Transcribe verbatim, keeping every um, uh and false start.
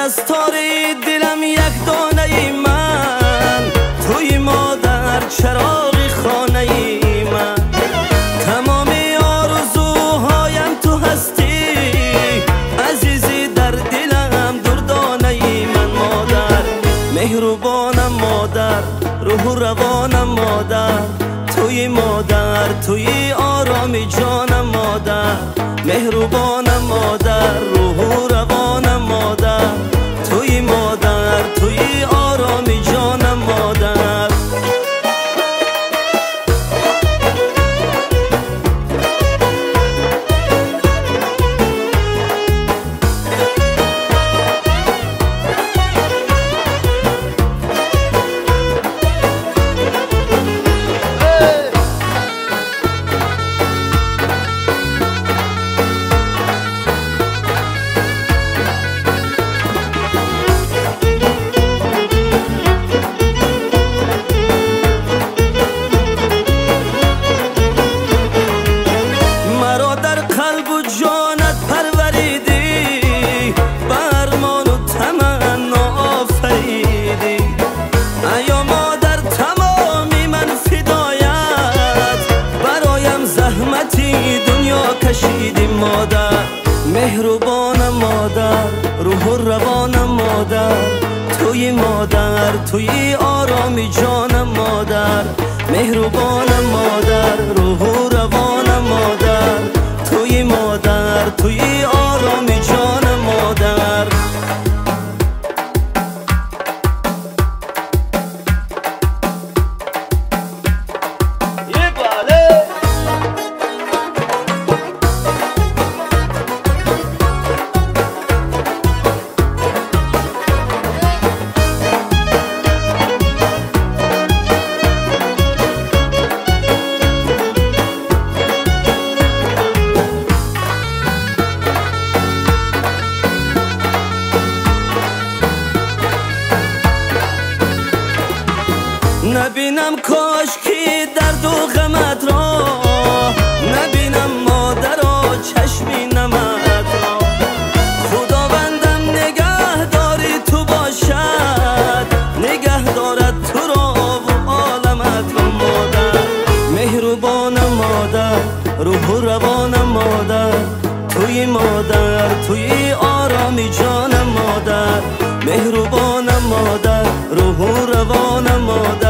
از تاری دلم یک دانه ای من، توی مادر چراغی خانه ای من. تمامی آرزوهایم تو هستی عزیزی، در دلم دردانه ای من. مادر مهربانم، مادر روح و روانم، مادر توی مادر توی آرامی جانم. مادر مهربانم، مادر روح و روانم، مادر توی مادر توی آرامی جانم. مادر مادر مهربانم، مادر روح و روانم، مادر توی مادر توی آرامی جانم. مادر مهربانم، مادر روح و روانم، مادر توی مادر توی آرامی جانم. مادر نبینم کاشکی درد و غمت را، نبینم مادرها چشمی نمت را. خداوندم نگه داری تو باشد، نگه دارد تو را و عالمت را. مادر مهربانم، مادر روح و روانم، مادر توی مادر توی آرامی جانم. مادر مهربانم، مادر روح و روانم، مادر